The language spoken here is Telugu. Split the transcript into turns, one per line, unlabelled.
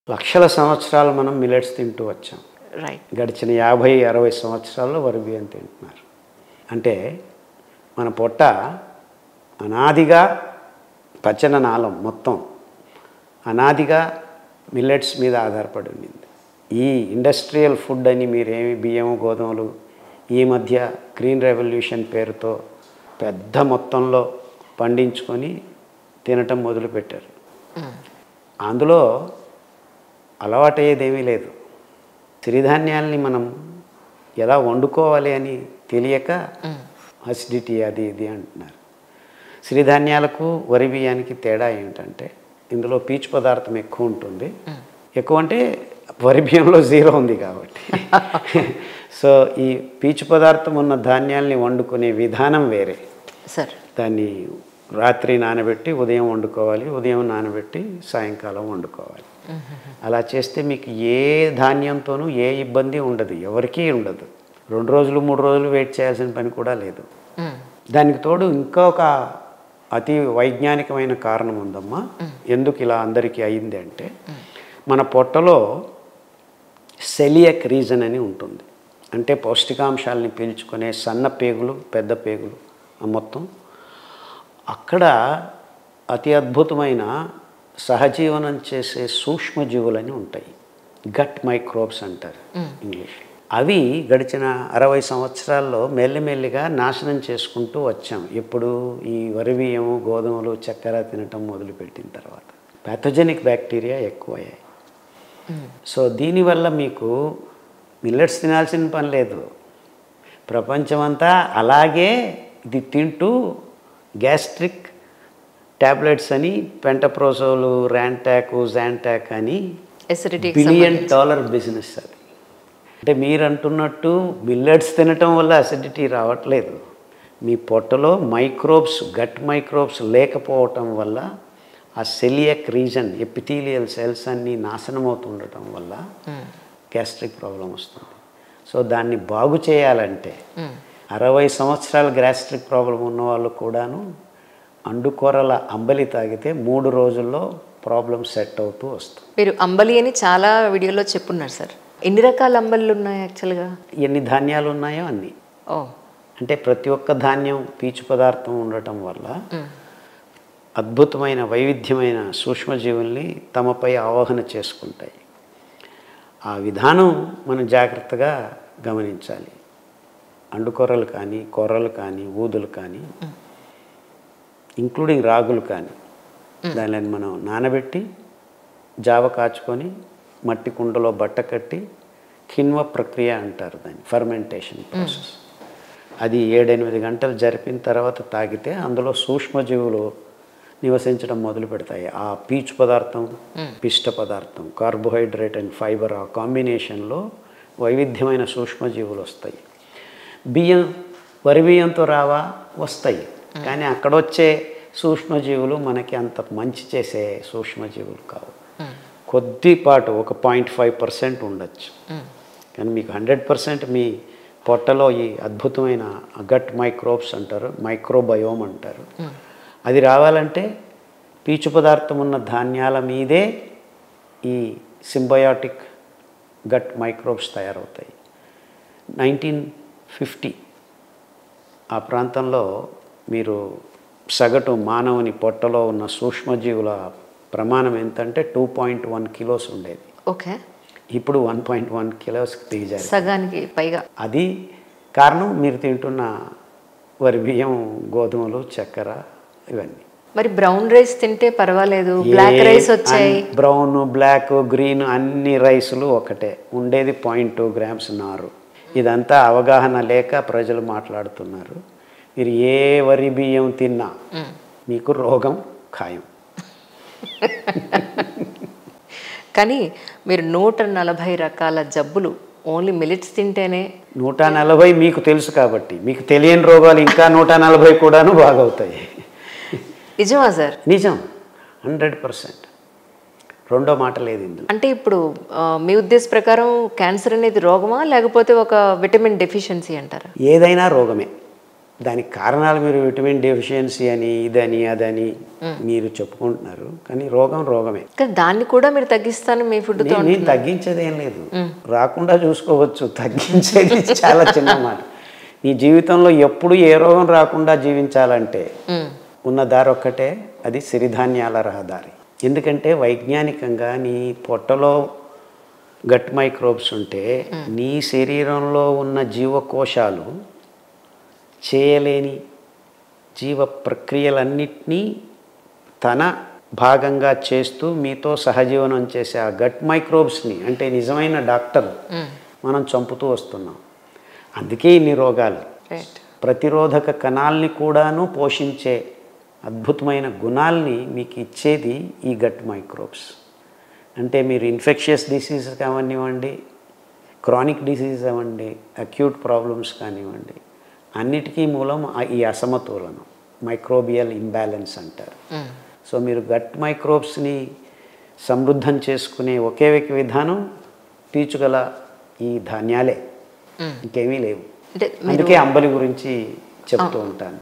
లక్షల సంవత్సరాలు మనం మిల్లెట్స్ తింటూ వచ్చాం.
రైట్.
గడిచిన 50-60 సంవత్సరాల్లో వరి బియ్యం తింటున్నారు. అంటే మన పొట్ట అనాదిగా పచన నాళం మొత్తం అనాదిగా మిల్లెట్స్ మీద ఆధారపడి ఉండింది. ఈ ఇండస్ట్రియల్ ఫుడ్ అని మీరేమి బియ్యం గోధుమలు ఈ మధ్య గ్రీన్ రెవల్యూషన్ పేరుతో పెద్ద మొత్తంలో పండించుకొని తినటం మొదలుపెట్టారు. అందులో అలవాటయ్యేదేమీ లేదు. సిరిధాన్యాల్ని మనం ఎలా వండుకోవాలి అని తెలియక అసిడిటీ అది ఇది అంటున్నారు. సిరిధాన్యాలకు వరి బియ్యానికి తేడా ఏమిటంటే ఇందులో పీచు పదార్థం ఎక్కువ ఉంటుంది. ఎక్కువ అంటే వరి బియ్యంలో 0 ఉంది కాబట్టి. సో ఈ పీచు పదార్థం ఉన్న ధాన్యాల్ని వండుకునే విధానం వేరే.
సార్
దాన్ని రాత్రి నానబెట్టి ఉదయం వండుకోవాలి, ఉదయం నానబెట్టి సాయంకాలం వండుకోవాలి. అలా చేస్తే మీకు ఏ ధాన్యంతోనూ ఏ ఇబ్బంది ఉండదు, ఎవరికీ ఉండదు. 2 రోజులు 3 రోజులు వెయిట్ చేయాల్సిన పని కూడా లేదు. దానికి తోడు ఇంకొక అతి వైజ్ఞానికమైన కారణం ఉందమ్మా. ఎందుకు ఇలా అందరికీ అయింది అంటే మన పొట్టలో సెలియక్ రీజన్ అని ఉంటుంది. అంటే పౌష్టికాంశాలని పీల్చుకునే సన్న పేగులు పెద్ద పేగులు మొత్తం అక్కడ అతి అద్భుతమైన సహజీవనం చేసే సూక్ష్మజీవులని ఉంటాయి. గట్ మైక్రోబ్స్ అంటారు ఇంగ్లీష్. అవి గడిచిన 60 సంవత్సరాల్లో మెల్లిమెల్లిగా నాశనం చేసుకుంటూ వచ్చాం. ఎప్పుడు ఈ వరి బియ్యము గోధుమలు చక్కెర తినటం మొదలుపెట్టిన తర్వాత ప్యాథోజెనిక్ బ్యాక్టీరియా ఎక్కువయ్యాయి. సో దీనివల్ల మీకు మిల్లెట్స్ తినాల్సిన పని లేదు. ప్రపంచమంతా అలాగే ఇది తింటూ గ్యాస్ట్రిక్ ట్యాబ్లెట్స్ అని పెంటప్రోజోలు ర్యాంటాక్ జాంటాక్ అని $1 బిలియన్ బిజినెస్ అది. అంటే మీరు అంటున్నట్టు మిల్లెట్స్ తినటం వల్ల అసిడిటీ రావట్లేదు. మీ పొట్టలో మైక్రోబ్స్ గట్ మైక్రోబ్స్ లేకపోవటం వల్ల ఆ సెలియక్ రీజన్ ఎపిథీలియల్ సెల్స్ అన్నీ నాశనం అవుతుండటం వల్ల గ్యాస్ట్రిక్ ప్రాబ్లం వస్తుంది. సో దాన్ని బాగు చేయాలంటే 60 సంవత్సరాల గ్యాస్ట్రిక్ ప్రాబ్లం ఉన్న వాళ్ళు కూడాను అండుకొరల అంబలి తాగితే 3 రోజుల్లో ప్రాబ్లం సెట్ అవుతూ వస్తుంది.
మీరు అంబలి అని చాలా వీడియోలో చెప్పున్నారు సార్. ఎన్ని రకాల అంబళ్ళు ఉన్నాయి యాక్చువల్గా?
ఎన్ని ధాన్యాలు ఉన్నాయో అన్నీ. అంటే ప్రతి ఒక్క ధాన్యం పీచు పదార్థం ఉండటం వల్ల అద్భుతమైన వైవిధ్యమైన సూక్ష్మజీవుల్ని తమపై ఆవాహన చేసుకుంటాయి. ఆ విధానం మనం జాగ్రత్తగా గమనించాలి. అండుకొర్రలు కానీ కొర్రలు కానీ ఊదులు కానీ ఇంక్లూడింగ్ రాగులు కానీ దానిని మనం నానబెట్టి జావ కాచుకొని మట్టి కుండలో బట్ట కట్టి కిన్వ ప్రక్రియ అంటారు దాన్ని, ఫర్మెంటేషన్ ప్రాసెస్. అది 7-8 గంటలు జరిపిన తర్వాత తాగితే అందులో సూక్ష్మజీవులు నివసించడం మొదలు పెడతాయి. ఆ పీచు పదార్థం పిష్ట పదార్థం కార్బోహైడ్రేట్ అండ్ ఫైబర్ ఆ కాంబినేషన్లో వైవిధ్యమైన సూక్ష్మజీవులు వస్తాయి. బియ్యం వరి బియ్యంతో రావా వస్తాయి, కానీ అక్కడొచ్చే సూక్ష్మజీవులు మనకి అంత మంచి చేసే సూక్ష్మజీవులు కావు. కొద్దిపాటు ఒక 0.5% ఉండొచ్చు, కానీ మీకు 100% మీ పొట్టలో ఈ అద్భుతమైన గట్ మైక్రోబ్స్ అంటారు, మైక్రోబయోమ్ అంటారు. అది రావాలంటే పీచు పదార్థం ఉన్న ధాన్యాల మీదే ఈ సింబయాటిక్ గట్ మైక్రోబ్స్ తయారవుతాయి. 1950 ఆ ప్రాంతంలో మీరు సగటు మానవుని పొట్టలో ఉన్న సూక్ష్మజీవుల ప్రమాణం ఎంతంటే 2.1 కిలోస్ ఉండేది.
ఓకే.
ఇప్పుడు 1.1 కిలోస్కి దిగజారు,
సగానికి పైగా.
అది కారణం మీరు తింటున్న వరి బియ్యం గోధుమలు చక్కెర ఇవన్నీ.
మరి బ్రౌన్ రైస్ తింటే పర్వాలేదు, బ్లాక్ రైస్ వచ్చాయి.
బ్రౌన్ బ్లాక్ గ్రీన్ అన్ని రైసులు ఒకటే, ఉండేది 0.2 గ్రామ్స్ నారు. ఇదంతా అవగాహన లేక ప్రజలు మాట్లాడుతున్నారు. మీరు ఏ వరి బియ్యం తిన్నా మీకు రోగం ఖాయం.
కానీ మీరు 140 రకాల జబ్బులు ఓన్లీ మిల్లెట్స్ తింటేనే.
140 మీకు తెలుసు కాబట్టి, మీకు తెలియని రోగాలు ఇంకా 140 కూడాను బాగవుతాయి.
నిజమా సార్?
నిజం, 100%. రెండో మాట లేదు ఇందులో.
అంటే ఇప్పుడు మీ ఉద్దేశ ప్రకారం క్యాన్సర్ అనేది రోగమా లేకపోతే ఒక విటమిన్ డెఫిషియన్సీ అంటారా?
ఏదైనా రోగమే. దానికి కారణాలు మీరు విటమిన్ డెఫిషియన్సీ అని ఇదని అదని మీరు చెప్పుకుంటున్నారు, కానీ రోగం రోగమే.
కానీ దాన్ని కూడా మీరు తగ్గిస్తాను మీ ఫుడ్తో.
నేను తగ్గించేది ఏం లేదు, రాకుండా చూసుకోవచ్చు. తగ్గించేది చాలా చిన్న మాట. నీ జీవితంలో ఎప్పుడు ఏ రోగం రాకుండా జీవించాలంటే ఉన్న దారి ఒక్కటే, అది సిరిధాన్యాల రహదారి. ఎందుకంటే వైజ్ఞానికంగా నీ పొట్టలో గట్ మైక్రోబ్స్ ఉంటే నీ శరీరంలో ఉన్న జీవకోశాలు చేయలేని జీవ ప్రక్రియలన్నిటినీ తన భాగంగా చేస్తూ మీతో సహజీవనం చేసే ఆ గట్ మైక్రోబ్స్ని, అంటే నిజమైన డాక్టర్, మనం చంపుతూ వస్తున్నాం. అందుకే ఇన్ని రోగాలు. ప్రతిరోధక కణాలని కూడాను పోషించే అద్భుతమైన గుణాల్ని మీకు ఇచ్చేది ఈ గట్ మైక్రోబ్స్. అంటే మీరు ఇన్ఫెక్షియస్ డిసీజ్ కానివ్వండి, క్రానిక్ డిసీజ్ అవ్వండి, అక్యూట్ ప్రాబ్లమ్స్ కానివ్వండి, అన్నిటికీ మూలం ఈ అసమతులనం, మైక్రోబియల్ ఇంబ్యాలెన్స్ అంటారు. సో మీరు గట్ మైక్రోబ్స్ని సమృద్ధం చేసుకునే ఒకే విధానం పీచుగల ఈ ధాన్యాలే, ఇంకేమీ లేవు. అందుకే అంబలి గురించి చెప్తూ ఉంటాను.